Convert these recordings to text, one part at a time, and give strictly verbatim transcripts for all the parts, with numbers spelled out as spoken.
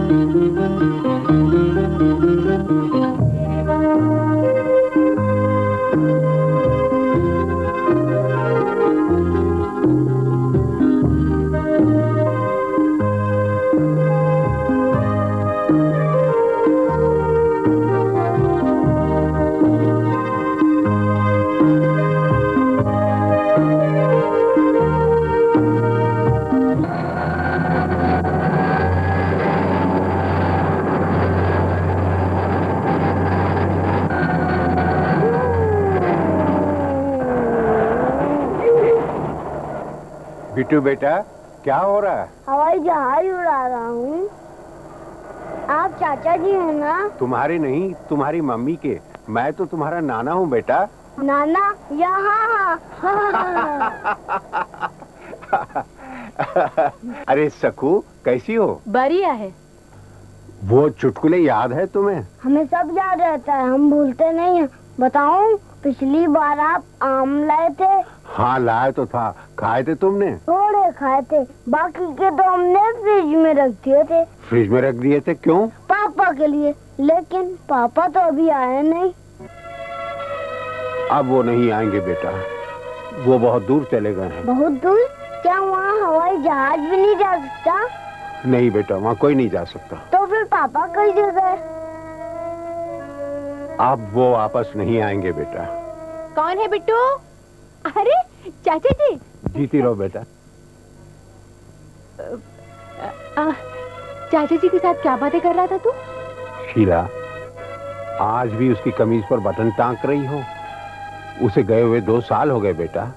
बिट्टू बेटा, क्या हो रहा है? हवाई जहाज उड़ा रहा हूँ। आप चाचा जी हैं ना? तुम्हारे नहीं, तुम्हारी मम्मी के। मैं तो तुम्हारा नाना हूँ बेटा। नाना? यहाँ। अरे सकू, कैसी हो? बढ़िया है। वो चुटकुले याद है तुम्हें? हमें सब याद रहता है, हम भूलते नहीं हैं। बताऊं, पिछली बार आप आम लाए थे। हाँ लाए तो था। खाए थे तुमने? थोड़े खाए थे, बाकी के तो हमने फ्रिज में रख दिए थे। फ्रिज में रख दिए थे? क्यों? पापा के लिए। लेकिन पापा तो अभी आए नहीं। अब वो नहीं आएंगे बेटा, वो बहुत दूर चले गए हैं। बहुत दूर? क्या वहाँ हवाई जहाज भी नहीं जा सकता? नहीं बेटा, वहाँ कोई नहीं जा सकता। तो फिर पापा कई जगह? अब वो वापस नहीं आएंगे बेटा। कौन है बिट्टू? अरे चाचा जी। जीती रहो बेटा। आ, आ, चाचा जी के साथ क्या बातें कर रहा था तू? शीला, आज भी उसकी कमीज पर बटन टांक रही हो? उसे गए हुए दो साल हो गए बेटा।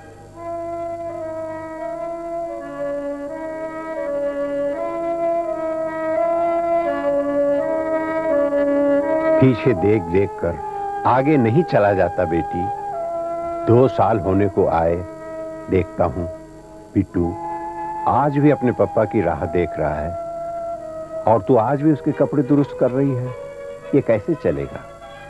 पीछे देख देख कर आगे नहीं चला जाता बेटी। दो साल होने को आए, देखता हूँ बिट्टू आज भी अपने पापा की राह देख रहा है और तू आज भी उसके कपड़े दुरुस्त कर रही है। ये कैसे चलेगा?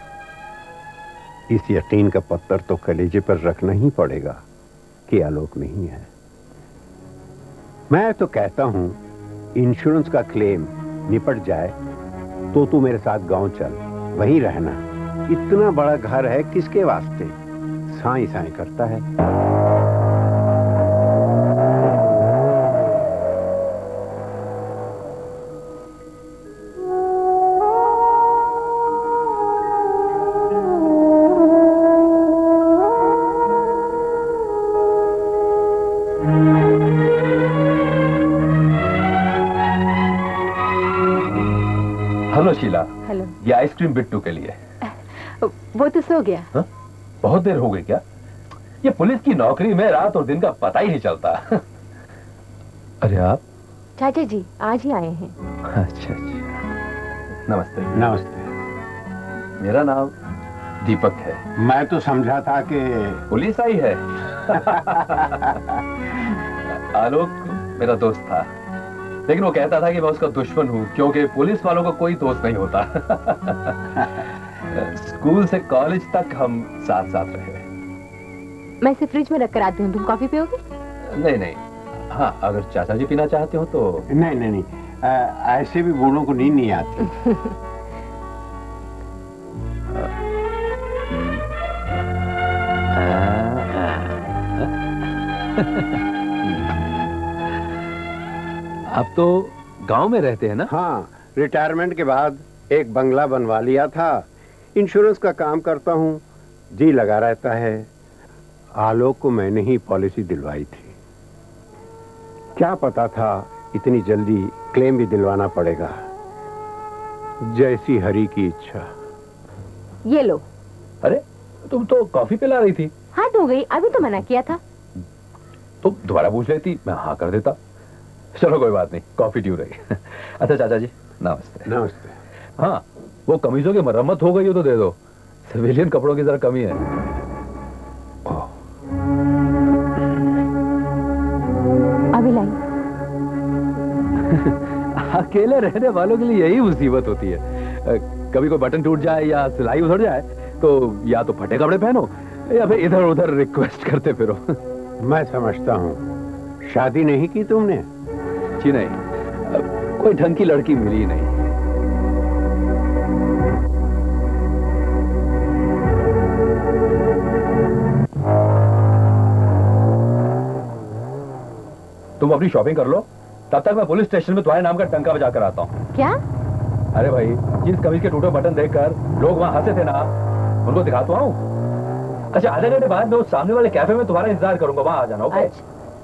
इस यकीन का पत्थर तो कलेजे पर रखना ही पड़ेगा कि आलोक नहीं है। मैं तो कहता हूं इंश्योरेंस का क्लेम निपट जाए तो तू मेरे साथ गांव चल, वहीं रहना। इतना बड़ा घर है, किसके वास्ते? साई साई करता है। हेलो शीला। हेलो। ये आइसक्रीम बिट्टू के लिए। वो तो सो गया। हा? बहुत देर हो गई क्या? ये पुलिस की नौकरी में रात और दिन का पता ही नहीं चलता। अरे आप? चाचा जी आज ही आए हैं। अच्छा अच्छा। नमस्ते। नमस्ते। मेरा नाम दीपक है। मैं तो समझा था कि पुलिस आई है। आलोक मेरा दोस्त था, लेकिन वो कहता था कि मैं उसका दुश्मन हूं क्योंकि पुलिस वालों को कोई दोस्त नहीं होता। स्कूल से कॉलेज तक हम साथ साथ रहे। मैं इसे फ्रिज में रखकर आती हूँ, तुम कॉफी पियोगे? नहीं नहीं, हाँ अगर चाचा जी पीना चाहते हो तो। नहीं नहीं नहीं, आ, ऐसे भी बूढ़ों को नींद नहीं आती। अब तो गांव में रहते हैं ना? हाँ, रिटायरमेंट के बाद एक बंगला बनवा लिया था। इंश्योरेंस का काम करता हूँ, जी लगा रहता है। आलोक को मैंने ही पॉलिसी दिलवाई थी। क्या पता था इतनी जल्दी क्लेम भी दिलवाना पड़ेगा। जैसी हरि की इच्छा। ये लो। अरे तुम तो कॉफी पिला रही थी। हाँ तो गई, अभी तो मना किया था। तुम दोबारा पूछ लेती, मैं हाँ कर देता। चलो कोई बात नहीं, कॉफी ड्यू रही। अच्छा चाचा जी नमस्ते। नमस्ते। हाँ वो कमीजों की मरम्मत हो गई हो तो दे दो, सिविलियन कपड़ों की जरा कमी है। अभी लाई। अकेले रहने वालों के लिए यही मुसीबत होती है। कभी कोई बटन टूट जाए या सिलाई उधड़ जाए तो या तो फटे कपड़े पहनो या फिर इधर उधर रिक्वेस्ट करते फिरो। मैं समझता हूँ, शादी नहीं की तुमने? जी नहीं, कोई ढंग की लड़की मिली नहीं। तुम अपनी शॉपिंग कर लो, तब तक मैं पुलिस स्टेशन में तुम्हारे नाम का टंका बजा कर आता हूँ। क्या? अरे भाई, जिस कमीज के टूटे बटन देखकर लोग वहां हंसे थे ना, उनको दिखा तो आऊं। अच्छा, आधे घंटे बाद मैं उस सामने वाले कैफे में तुम्हारा इंतजार करूंगा, वहां आ जाना। ओके? अच्छा।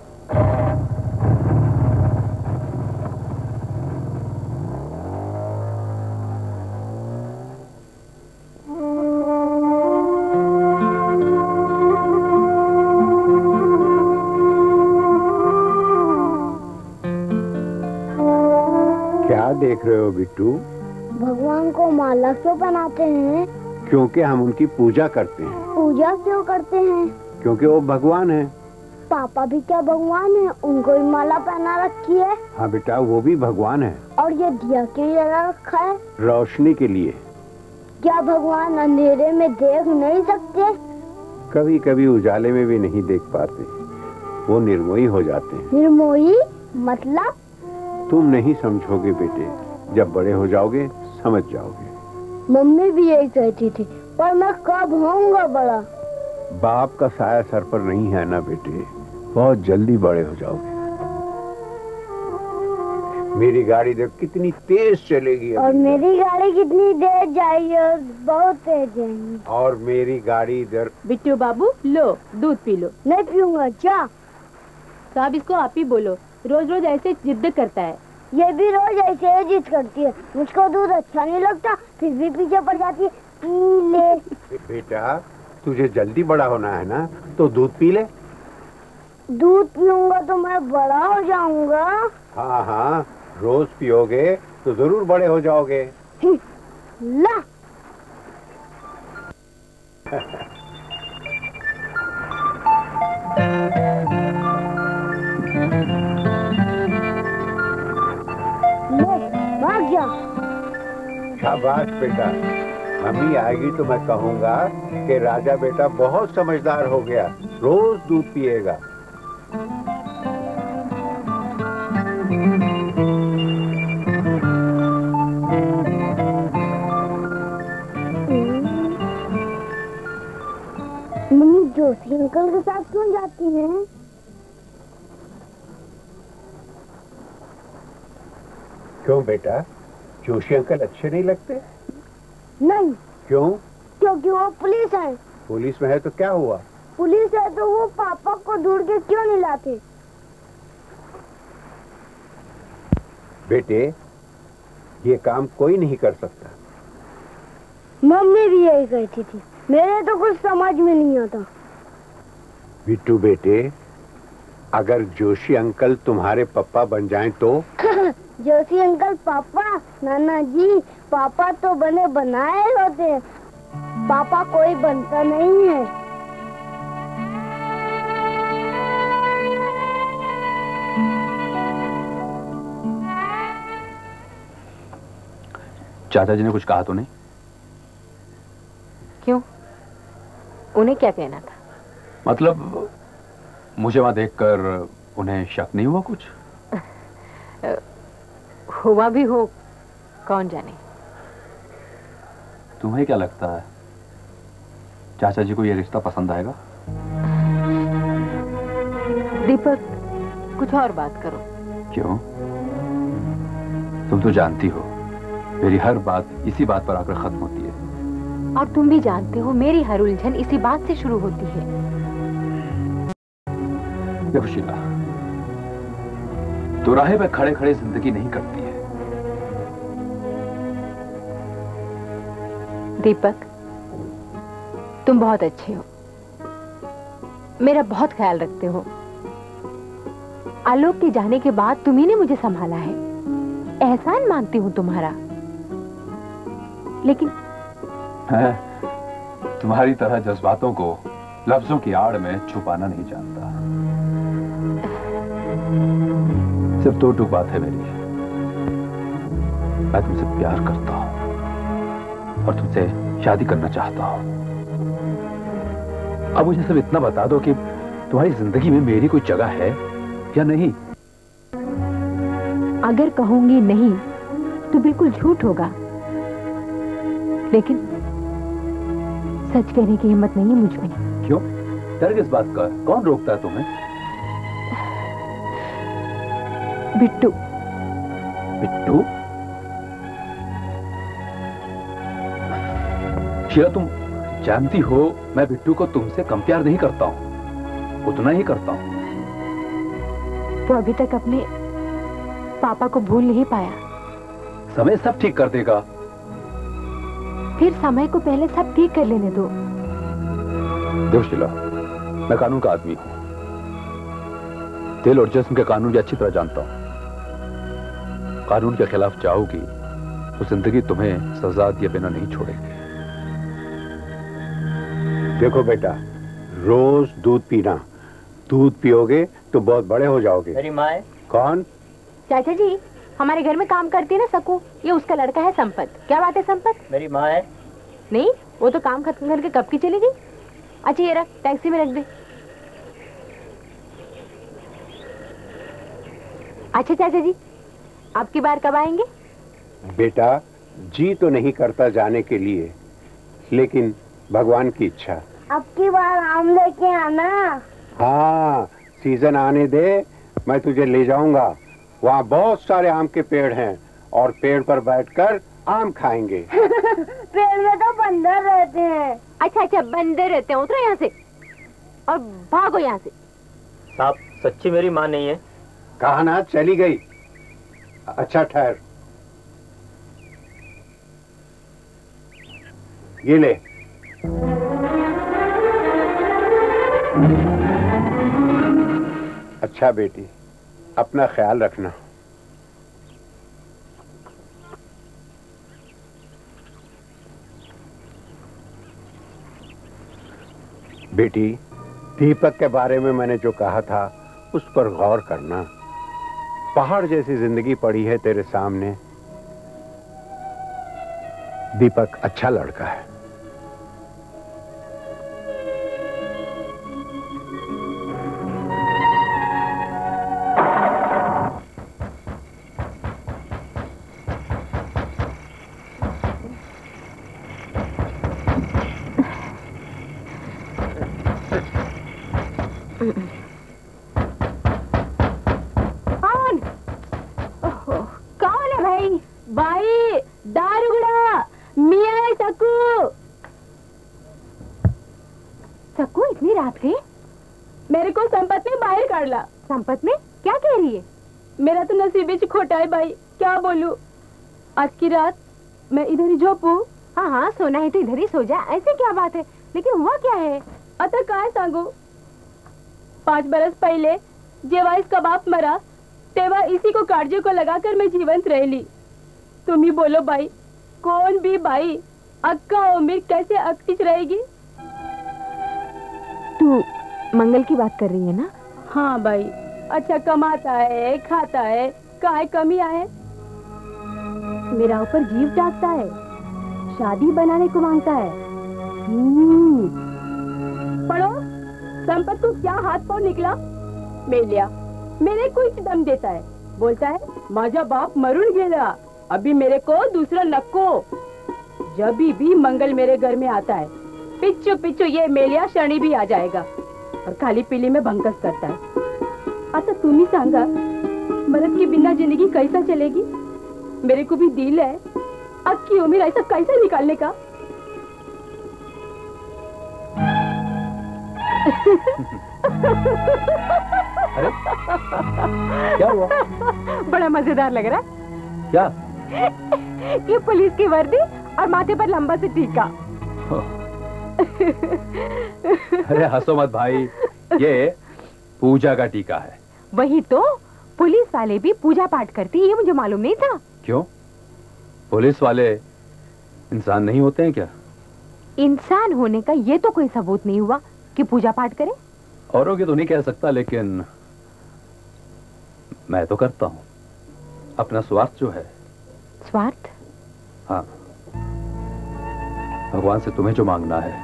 क्या देख रहे हो बिट्टू? भगवान को माला क्यों पहनाते हैं? क्योंकि हम उनकी पूजा करते हैं। पूजा क्यों करते हैं? क्योंकि वो भगवान है। पापा भी क्या भगवान है? उनको भी माला पहना रखी है। हाँ बेटा, वो भी भगवान है। और ये दिया क्यों जला रखा है? रोशनी के लिए। क्या भगवान अंधेरे में देख नहीं सकते? कभी कभी उजाले में भी नहीं देख पाते, वो निर्मोही हो जाते हैं। निर्मोही मतलब? तुम नहीं समझोगे बेटे, जब बड़े हो जाओगे समझ जाओगे। मम्मी भी यही कहती थी, पर मैं कब होऊंगा बड़ा? बाप का साया सर पर नहीं है ना बेटे, बहुत जल्दी बड़े हो जाओगे। मेरी गाड़ी देख कितनी तेज चलेगी। और मेरी गाड़ी कितनी तेज जाएगी? और बहुत तेज जाएगी। और मेरी गाड़ी इधर। बिट्टू बाबू, लो दूध पी लो। नहीं पीऊंगा। क्या? तो अब इसको आप ही बोलो, रोज रोज ऐसे जिद करता है। ये भी रोज ऐसे ही जिद करती है। मुझको दूध अच्छा नहीं लगता, फिर भी पीछे पड़ जाती है। पी ले। बेटा, तुझे जल्दी बड़ा होना है ना, तो दूध पी ले। दूध पीऊंगा तो मैं बड़ा हो जाऊंगा। हाँ हाँ, रोज पियोगे तो जरूर बड़े हो जाओगे। ला। भाग जा। शाबाश बेटा, मम्मी आएगी तो मैं कहूँगा कि राजा बेटा बहुत समझदार हो गया, रोज दूध पिएगा। मम्मी जोशी अंकल के साथ क्यों जाती हैं? क्यों बेटा, जोशी अंकल अच्छे नहीं लगते? नहीं। क्यों? क्योंकि वो पुलिस है। पुलिस में है तो क्या हुआ? पुलिस है तो वो पापा को ढूंढ के क्यों नहीं लाते? बेटे, ये काम कोई नहीं कर सकता। मम्मी भी यही कहती थी, मेरे तो कुछ समझ में नहीं आता। बिट्टू बेटे, अगर जोशी अंकल तुम्हारे पापा बन जाएं तो? जोशी अंकल पापा? नाना जी, पापा तो बने बनाए होते, पापा कोई बनता नहीं है। चाचा जी ने कुछ कहा तो नहीं? क्यों? उन्हें क्या कहना था? मतलब मुझे वहां देखकर उन्हें शक नहीं हुआ कुछ? हुआ भी हो, कौन जाने। तुम्हें क्या लगता है, चाचा जी को ये रिश्ता पसंद आएगा? दीपक, कुछ और बात करो। क्यों? तुम तो जानती हो मेरी हर बात इसी बात पर आकर खत्म होती है। और तुम भी जानते हो मेरी हर उलझन इसी बात से शुरू होती है। देखो शीला, तो राह पे खड़े खड़े जिंदगी नहीं करती है। दीपक, तुम बहुत अच्छे हो, मेरा बहुत ख्याल रखते हो। आलोक के जाने के बाद तुम्ही ने मुझे संभाला है, एहसान मानती हूँ तुम्हारा। लेकिन मैं तुम्हारी तरह जज्बातों को लफ्जों की आड़ में छुपाना नहीं जानता। सिर्फ दो टूक बात है मेरी, मैं तुमसे प्यार करता हूं और तुमसे शादी करना चाहता हूं। अब मुझे सिर्फ इतना बता दो कि तुम्हारी जिंदगी में मेरी कोई जगह है या नहीं। अगर कहूंगी नहीं तो बिल्कुल झूठ होगा, लेकिन सच कहने की हिम्मत नहीं है मुझ में। क्यों? डर किस बात का? कौन रोकता है तुम्हें? बिट्टू। बिट्टू? शीला, तुम जानती हो मैं बिट्टू को तुमसे कम प्यार नहीं करता हूं, उतना ही करता हूं। वो अभी तक अपने पापा को भूल नहीं पाया। समय सब ठीक कर देगा। फिर समय को पहले सब ठीक कर लेने दो। देखो शीला, मैं कानून का आदमी हूं, दिल और जिस्म के कानून भी अच्छी तरह जानता हूं। कानून के खिलाफ जाओगी तो जिंदगी तुम्हें सजा दिए बिना नहीं छोड़ेगी। देखो बेटा, रोज दूध पीना, दूध पियोगे तो बहुत बड़े हो जाओगे। मेरी माँ है। कौन? चाचा जी, हमारे घर में काम करती है ना सकू, ये उसका लड़का है संपत। क्या बात है संपत? मेरी माँ है। नहीं, वो तो काम खत्म करके कब की चली गई। अच्छा ये रख, टैक्सी में रख दे। अच्छा चाचा जी, अब की बार कब आएंगे? बेटा, जी तो नहीं करता जाने के लिए, लेकिन भगवान की इच्छा। अब की बार आम लेके आना। हाँ, सीजन आने दे, मैं तुझे ले जाऊंगा। वहाँ बहुत सारे आम के पेड़ हैं और पेड़ पर बैठकर आम खाएंगे। पेड़ में तो बंदर रहते हैं। अच्छा अच्छा, बंदर रहते हैं। उतरो यहाँ से और भागो यहाँ से। साहब, सच्ची मेरी माँ नहीं है। कहा ना, चली गई। अच्छा ठहर, ये ले। अच्छा बेटी, अपना ख्याल रखना। बेटी, दीपक के बारे में मैंने जो कहा था उस पर गौर करना। पहाड़ जैसी जिंदगी पड़ी है तेरे सामने। दीपक अच्छा लड़का है। कौन? ओहो, कौन है भाई? भाई दारुगड़ा, मियाँ है सकू। सकू, इतनी रात के? मेरे को संपत ने बाहर काट ला। संपत में क्या कह रही है? मेरा तो नसीब ही खोटा है भाई, क्या बोलूं। आज की रात मैं इधर ही झोपू। हाँ हाँ, सोना है तो इधर ही सो जा, ऐसे क्या बात है? लेकिन हुआ क्या है? अतः काय सांगू, पांच बरस पहले जेवा इसका बाप मरा, तेवा इसी को काटजे को लगाकर मैं जीवंत रह ली। तुम ही बोलो भाई, कौन भी भाई अक्का उम्र कैसे अकटिच रहेगी? तू मंगल की बात कर रही है ना? हाँ भाई, अच्छा कमाता है, खाता है, काय कमी आए। मेरा ऊपर जीव जागता है, शादी बनाने को मांगता है। हम्म, पढ़ो, संपत को क्या हाथ पांव निकला? मिल लिया, मेरे को ही दम देता है, बोलता है माझा बाप मरून गेला, अभी मेरे को दूसरा नक्को। जब भी मंगल मेरे घर में आता है, पिच्चू पिच्चू ये मेलिया शनि भी आ जाएगा और खाली पीली में भंकस करता है। आता तुम ही सांगा, मर्द की बिना जिंदगी कैसा चलेगी? मेरे को भी दिल है, अक्की उम्र ऐसा कैसे निकालने का? अरे क्या हुआ? बड़ा मजेदार लग रहा है। क्या? ये पुलिस की वर्दी और माथे पर लंबा से टीका। अरे हंसो मत भाई, ये पूजा का टीका है। वही तो, पुलिस वाले भी पूजा पाठ करती है, ये मुझे मालूम नहीं था। क्यों? पुलिस वाले इंसान नहीं होते हैं क्या? इंसान होने का ये तो कोई सबूत नहीं हुआ कि पूजा पाठ करे। औरों की तो नहीं कह सकता, लेकिन मैं तो करता हूँ। अपना स्वार्थ जो है। स्वार्थ? हाँ, भगवान से तुम्हें जो मांगना है।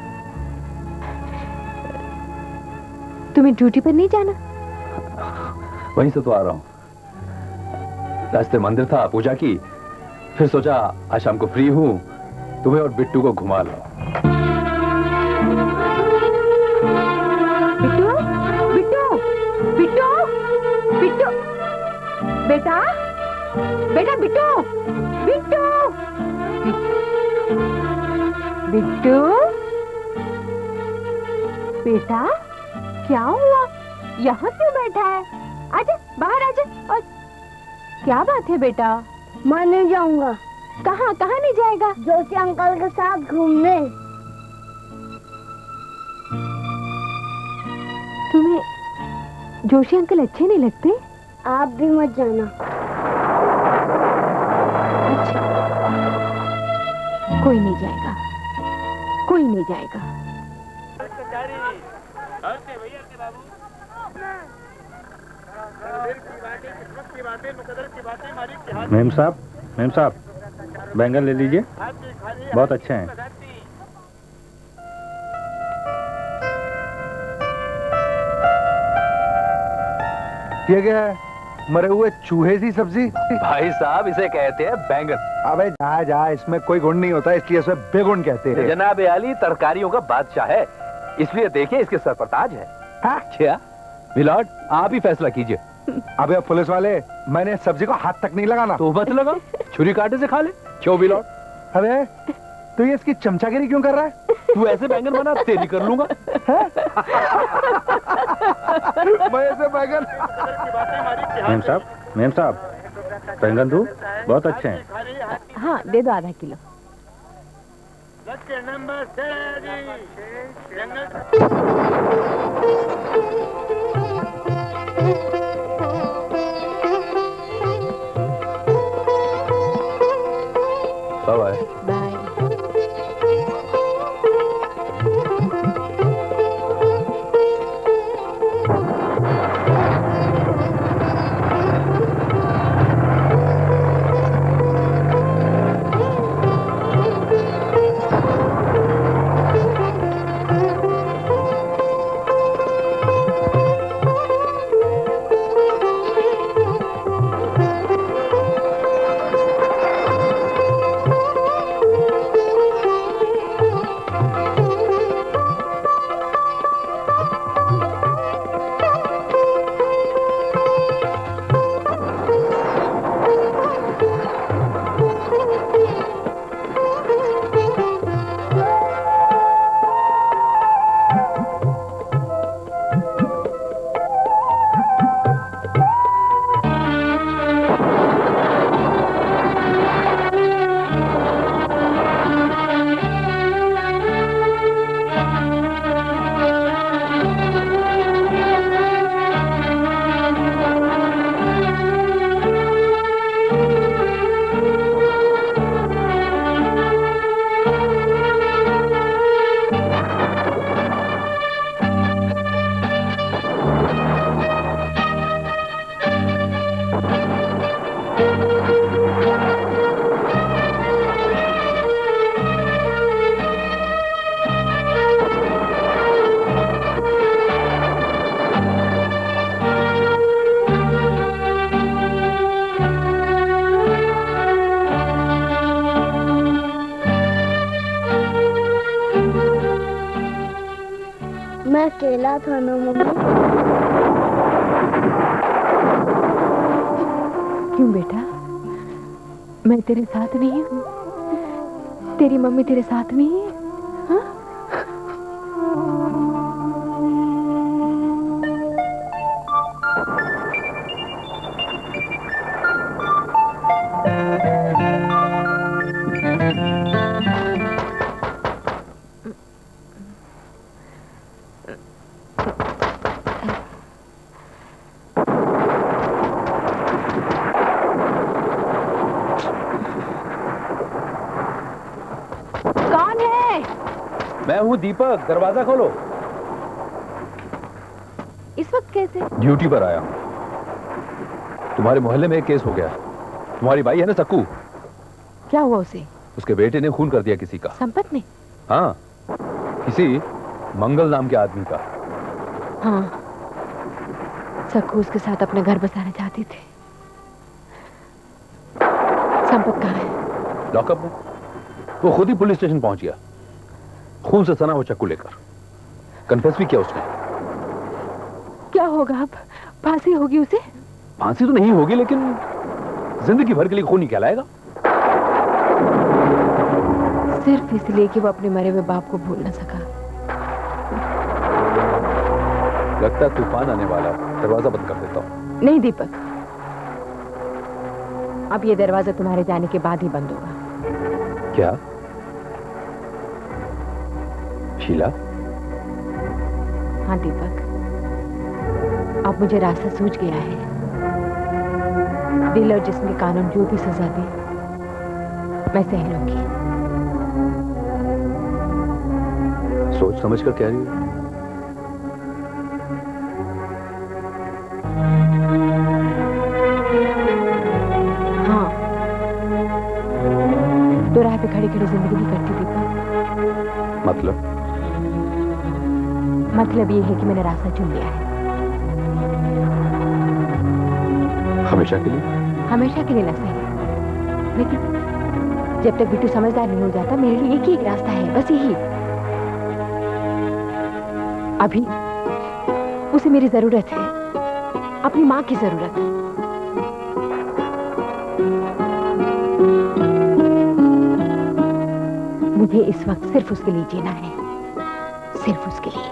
तुम्हें ड्यूटी पर नहीं जाना? वहीं से तो आ रहा हूँ। रास्ते मंदिर था, पूजा की, फिर सोचा आज शाम को फ्री हूँ, तुम्हें और बिट्टू को घुमा लो। बिट्टू, बिट्टू, बिट्टू, बिट्टू, बेटा, बेटा, बिट्टू, बिट्टू, बिट्टू, बेटा, क्या हुआ? यहाँ क्यों बैठा है? आजा, बाहर आजा। और क्या बात है बेटा? मैं नहीं जाऊंगा। कहाँ कहाँ नहीं जाएगा? जोशी अंकल के साथ घूमने। तुम्हें जोशी अंकल अच्छे नहीं लगते? आप भी मत जाना। अच्छा, कोई नहीं जाएगा, कोई नहीं जाएगा। मेम साहब, मेम साहब, बैंगन ले लीजिए, बहुत अच्छे हैं। ये क्या है? मरे हुए चूहे सी सब्जी। भाई साहब इसे कहते हैं बैंगन। अबे जा जा, इसमें कोई गुण नहीं होता, इसलिए इसे बेगुण कहते हैं। जनाब आली तरकारियों का बादशाह है, इसलिए देखिए इसके सर पर ताज है। क्या मिलॉर्ड, आप ही फैसला कीजिए। अबे पुलिस वाले, मैंने सब्जी को हाथ तक नहीं लगाना। तो मत लगा, छुरी कांटे से खा ले। क्यों मिलॉर्ड? अबे तू ये इसकी चमचागिरी क्यों कर रहा है? तू ऐसे बैंगन बना, तेरी कर लूंगा। मैं ऐसे बैंगन। मेम साहब, मेम साहब, बैंगन दो, बहुत अच्छे हैं। हाँ, दे दो आधा किलो। Bye bye. मैं अकेला था ना मम्मी। क्यों बेटा, मैं तेरे साथ नहीं हूँ? तेरी मम्मी तेरे साथ नहीं है? हाँ? मैं हूँ दीपक, दरवाजा खोलो। इस वक्त कैसे? ड्यूटी पर आया हूँ। तुम्हारे मोहल्ले में एक केस हो गया। तुम्हारी भाई है ना सक्कू, क्या हुआ उसे? उसके बेटे ने खून कर दिया किसी का। संपत ने? हाँ, किसी मंगल नाम के आदमी का। हाँ, सक्कू उसके साथ अपने घर बसाना चाहती थी। संपत कहाँ है? लॉकअप में। वो खुद ही पुलिस स्टेशन पहुंच गया, खून से सना वो चाकू लेकर। कन्फेस भी किया उसने। क्या होगा अब? फांसी होगी उसे? फांसी तो नहीं होगी, लेकिन जिंदगी भर के लिए खून नहीं कहलाएगा। सिर्फ इसलिए कि वो अपने मरे हुए बाप को भूल न सका। लगता है तूफान आने वाला है, दरवाजा बंद कर देता हूँ। नहीं दीपक, अब ये दरवाजा तुम्हारे जाने के बाद ही बंद होगा। क्या शीला? हाँ दीपक, अब मुझे रास्ता सूझ गया है। दिल और जिस्म के कानून जो भी सजा दे मैं सह लूंगी। सोच समझ कर कह रही हो? हाँ, तो राह पे खड़ी खड़ी जिंदगी नहीं करती दीपक। मतलब? मतलब ये है कि मैंने रास्ता चुन लिया है। हमेशा के लिए? हमेशा के लिए ना सही, लेकिन जब तक बिट्टू समझदार नहीं हो जाता, मेरे लिए एक ही एक रास्ता है, बस यही। अभी उसे मेरी जरूरत है, अपनी माँ की जरूरत है। मुझे इस वक्त सिर्फ उसके लिए जीना है, सिर्फ उसके लिए।